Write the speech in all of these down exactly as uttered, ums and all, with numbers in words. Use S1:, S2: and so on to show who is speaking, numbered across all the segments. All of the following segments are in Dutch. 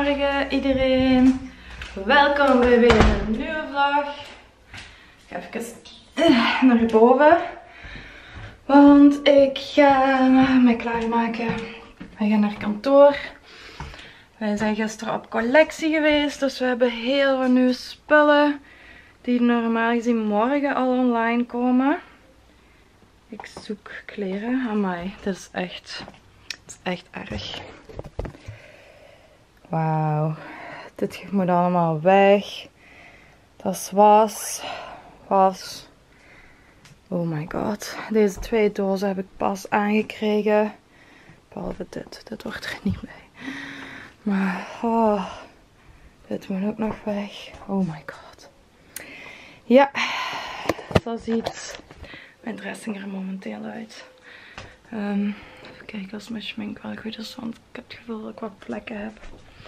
S1: Goedemorgen iedereen. Welkom bij weer een nieuwe vlog. Ik ga even naar boven. Want ik ga me klaarmaken. We gaan naar kantoor. Wij zijn gisteren op collectie geweest. Dus we hebben heel veel nieuwe spullen. Die normaal gezien morgen al online komen. Ik zoek kleren. Amai, dit is echt, dit is echt erg. Wauw. Dit moet allemaal weg. Dat is was. Was. Oh my god. Deze twee dozen heb ik pas aangekregen. Behalve dit. Dit hoort er niet bij. Maar, oh. Dit moet ook nog weg. Oh my god. Ja. Zo ziet mijn dressing er momenteel uit. Um, even kijken als mijn schmink wel goed is. Want ik heb het gevoel dat ik wat plekken heb.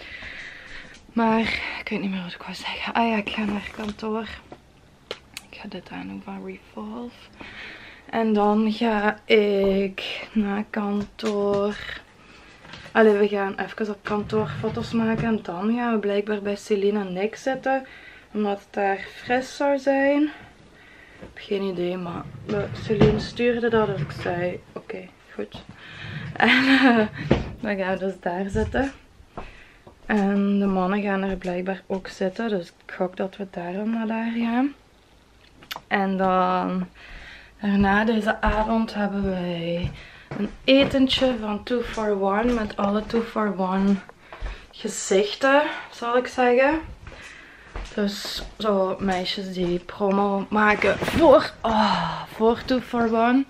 S1: Maar ik weet niet meer wat ik wou zeggen. Ah ja, ik ga naar kantoor. Ik ga dit aandoen van Revolve. En dan ga ik naar kantoor. Allee, we gaan even op kantoor foto's maken. En dan gaan we blijkbaar bij Celine en Nick zitten. Omdat het daar fris zou zijn. Ik heb geen idee, maar Celine stuurde dat. Dus ik zei, oké, okay, goed. En uh, dan gaan we dus daar zitten. En de mannen gaan er blijkbaar ook zitten. Dus ik gok dat we daarom naar daar gaan. En dan daarna deze avond hebben wij een etentje van two for one. Met alle two for one gezichten, zal ik zeggen. Dus zo meisjes die promo maken voor, oh, voor two for one.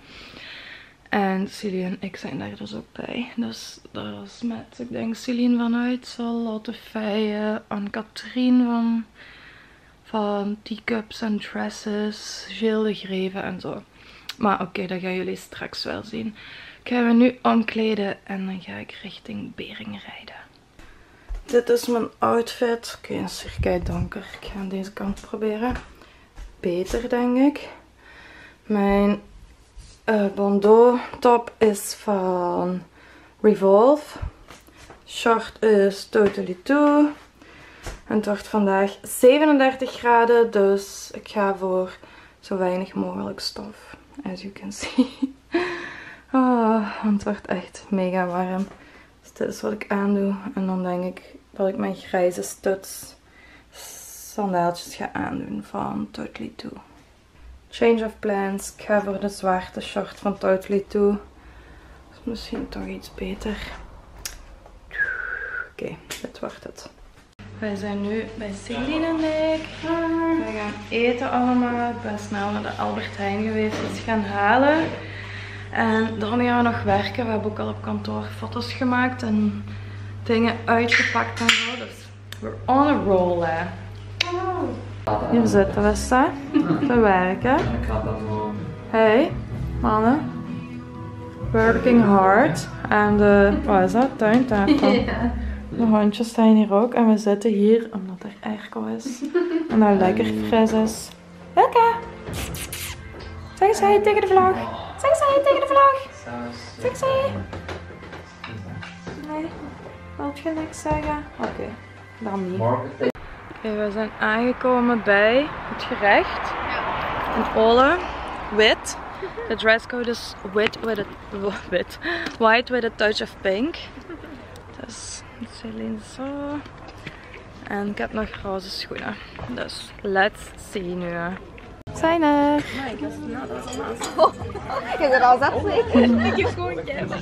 S1: En Celine en ik zijn daar dus ook bij. Dus dat is met, ik denk, Celine van Uitsel, Lotte Feijen, Anne-Katrien van, van Teacups en Dresses, Gilles de Greve en zo. Maar oké, okay, dat gaan jullie straks wel zien. Ik ga me nu omkleden en dan ga ik richting Beringen rijden. Dit is mijn outfit. Oké, okay, het is hier donker. Ik ga aan deze kant proberen. Beter, denk ik. Mijn Uh, bandeau top is van Revolve. Short is Totally Two. En het wordt vandaag zevenendertig graden. Dus ik ga voor zo weinig mogelijk stof. As you can see. Oh, want het wordt echt mega warm. Dus dit is wat ik aandoe. En dan denk ik dat ik mijn grijze studs sandaaltjes ga aandoen van Totally Two. Change of plans. Ik ga voor de zwarte short van Totally Two. Dat is misschien toch iets beter. Oké, okay, dit wordt het. Wij zijn nu bij Celine en ik. We gaan eten allemaal. Ik ben snel naar de Albert Heijn geweest iets gaan halen. En dan gaan we nog werken. We hebben ook al op kantoor foto's gemaakt en dingen uitgepakt en zo. Dus we're on a roll, hè. Hier zitten we, Sa, te werken. Hey, mannen. Working hard. En de, wat is dat? Tuintafel. De hondjes zijn hier ook. En we zitten hier omdat er airco is. En dat lekker fris is. Welke? Zeg eens hey tegen de vlog. Zeg eens hey tegen de vlog. Zeg eens hey. Nee, wilt je niks zeggen? Oké, okay. Dan niet. Okay, we zijn aangekomen bij het gerecht. Een Ole, wit. De dresscode is wit with a, wit. White with a touch of pink. Dus Celine zo. En ik heb nog roze schoenen. Dus let's see nu. Zijn er.
S2: Ik heb er al zat zeker. Ik heb gewoon gekeken.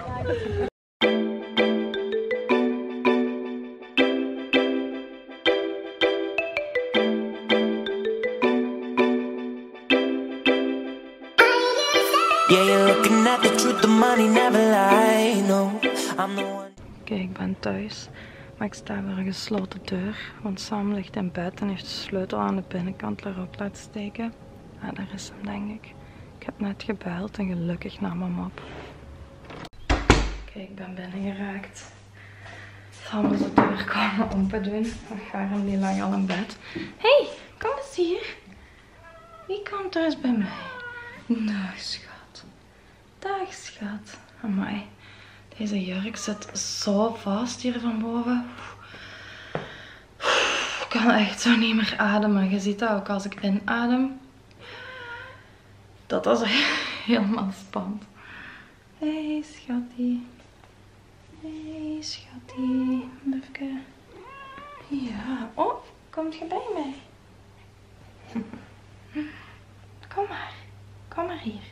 S1: Oké, ik ben thuis. Maar ik sta voor een gesloten deur. Want Sam ligt in bed en heeft de sleutel aan de binnenkant erop laten steken. Ah, daar is hem, denk ik. Ik heb net gebeld en gelukkig nam hem op. Oké, ik ben binnen geraakt. Sam moet de deur komen open doen. Ik ga hem niet lang al in bed. Hé, hey, kom eens hier. Wie komt er eens bij mij? Dag, schat. Dag, schat. Amai. Deze jurk zit zo vast hier van boven. kan echt zo niet meer ademen. Je ziet dat ook als ik inadem. Dat was echt helemaal spannend. Hey schattie. Hey schattie. Even. Ja. Oh, komt je bij mij? Kom maar. Kom maar hier.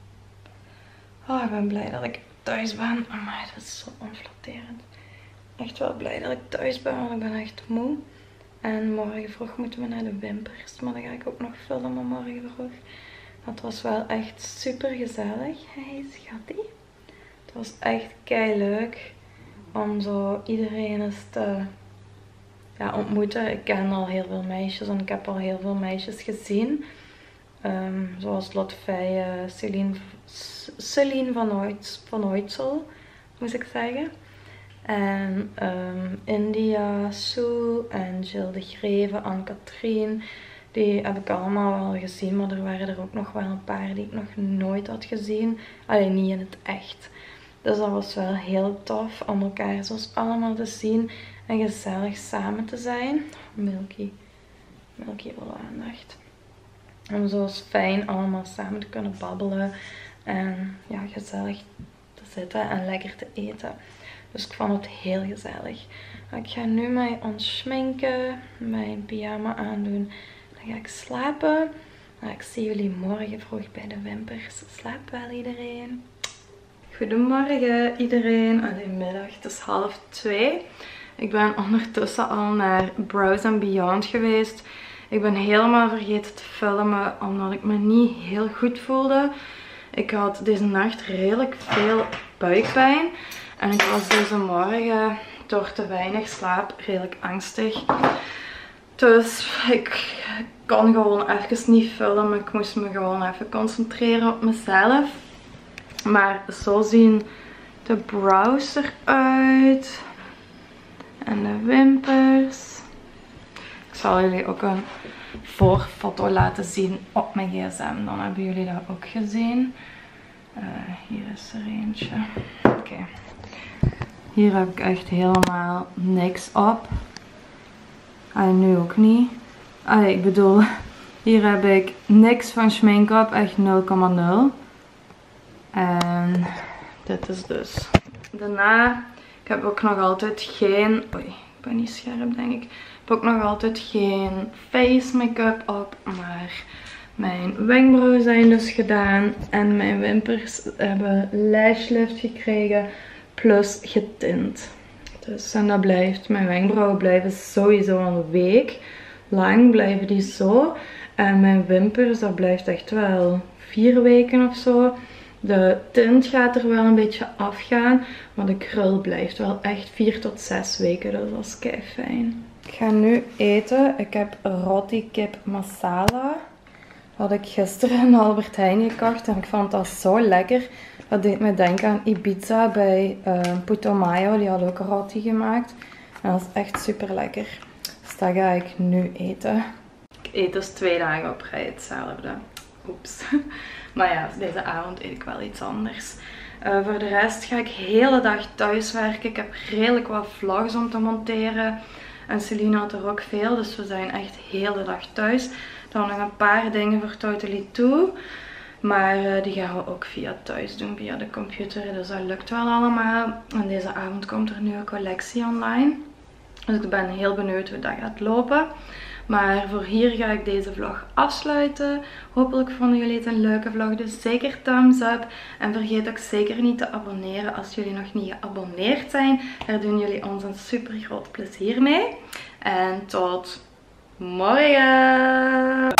S1: Oh, ik ben blij dat ik thuis ben. Amai, dat is zo onflatterend. Echt wel blij dat ik thuis ben, want ik ben echt moe. En morgen vroeg moeten we naar de wimpers. Maar dan ga ik ook nog filmen morgen vroeg. Dat was wel echt super gezellig. Hey schattie. Het was echt kei leuk om zo iedereen eens te ja, ontmoeten. Ik ken al heel veel meisjes en ik heb al heel veel meisjes gezien. Um, zoals Lot Feijen, Celine, Celine van, Oits, van Oitsel, moest ik zeggen. En um, India, Sue en Jill de Greve, Anne-Katrien. Die heb ik allemaal wel gezien, maar er waren er ook nog wel een paar die ik nog nooit had gezien. Alleen niet in het echt. Dus dat was wel heel tof om elkaar zoals allemaal te zien en gezellig samen te zijn. Milky, Milky wil aandacht. Om zo fijn allemaal samen te kunnen babbelen en ja, gezellig te zitten en lekker te eten. Dus ik vond het heel gezellig. Ik ga nu mij ontschminken, mijn pyjama aandoen. Dan ga ik slapen. Maar ik zie jullie morgen vroeg bij de wimpers. Slaap wel iedereen. Goedemorgen iedereen. Alleen middag, het is half twee. Ik ben ondertussen al naar Brows and Beyond geweest. Ik ben helemaal vergeten te filmen omdat ik me niet heel goed voelde. Ik had deze nacht redelijk veel buikpijn. En ik was deze morgen door te weinig slaap redelijk angstig. Dus ik kon gewoon even niet filmen. Ik moest me gewoon even concentreren op mezelf. Maar zo zien de brows eruit. En de wimpers. Ik zal jullie ook een voorfoto laten zien op mijn gsm. Dan hebben jullie dat ook gezien. Uh, hier is er eentje. Oké. Okay. Hier heb ik echt helemaal niks op. En nu ook niet. Allee, ik bedoel, hier heb ik niks van schmink op. Echt nul komma nul. En dit is dus. Daarna, ik heb ook nog altijd geen... Oei, ik ben niet scherp denk ik. Ik heb ook nog altijd geen face make-up op. Maar mijn wenkbrauwen zijn dus gedaan. En mijn wimpers hebben lash lift gekregen. Plus getint. Dus en dat blijft. Mijn wenkbrauwen blijven sowieso een week lang. Blijven die zo. En mijn wimpers, dat blijft echt wel vier weken of zo. De tint gaat er wel een beetje afgaan. Maar de krul blijft wel echt vier tot zes weken. Dus dat is kei fijn. Ik ga nu eten. Ik heb roti kip masala. Dat had ik gisteren in Albert Heijn gekocht. En ik vond dat zo lekker. Dat deed me denken aan Ibiza bij uh, Putumayo. Die had ook roti gemaakt. En dat is echt super lekker. Dus dat ga ik nu eten. Ik eet dus twee dagen op rij hetzelfde. Oeps. Maar ja, deze avond eet ik wel iets anders. Uh, voor de rest ga ik de hele dag thuis werken. Ik heb redelijk wat vlogs om te monteren. En Celine had er ook veel. Dus we zijn echt de hele dag thuis. Dan nog een paar dingen voor Totally Two. Maar uh, die gaan we ook via thuis doen, via de computer. Dus dat lukt wel allemaal. En deze avond komt er nu een collectie online. Dus ik ben heel benieuwd hoe dat gaat lopen. Maar voor hier ga ik deze vlog afsluiten. Hopelijk vonden jullie het een leuke vlog. Dus zeker thumbs up. En vergeet ook zeker niet te abonneren als jullie nog niet geabonneerd zijn. Daar doen jullie ons een super groot plezier mee. En tot morgen!